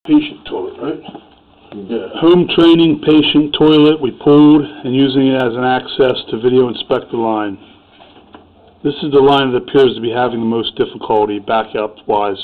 patient toilet, right? Yeah. Home training patient toilet. We pulled and using it as an access to video inspect the line. This is the line that appears to be having the most difficulty backup wise.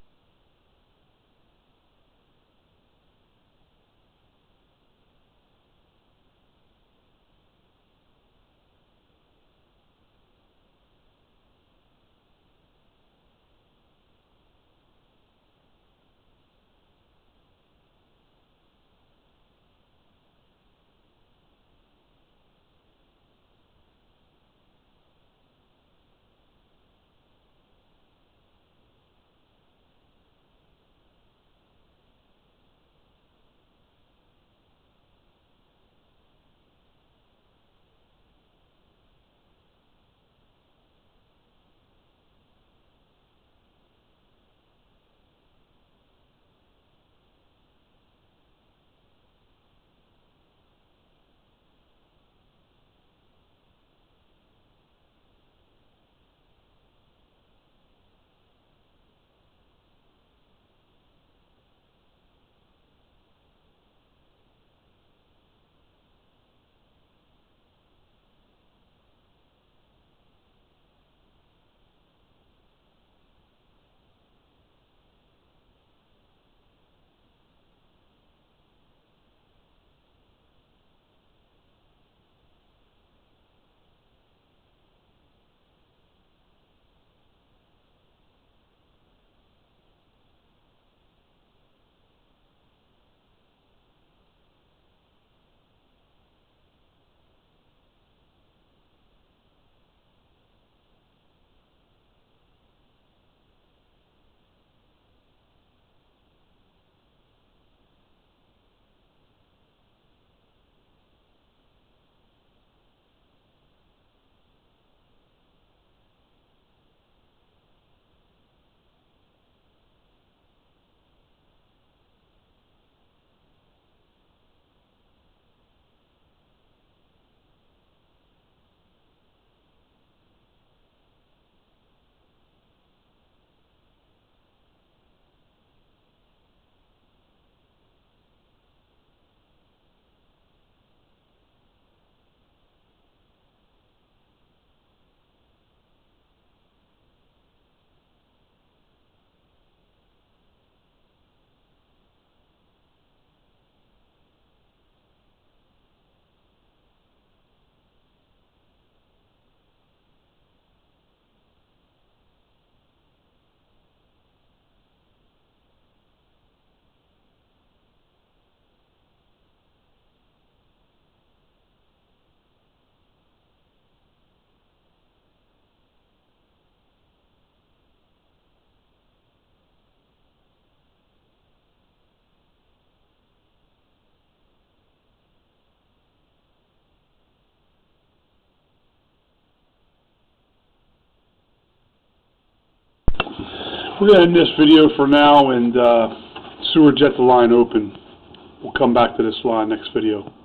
We're going to end this video for now and sewer jet the line open. We'll come back to this line next video.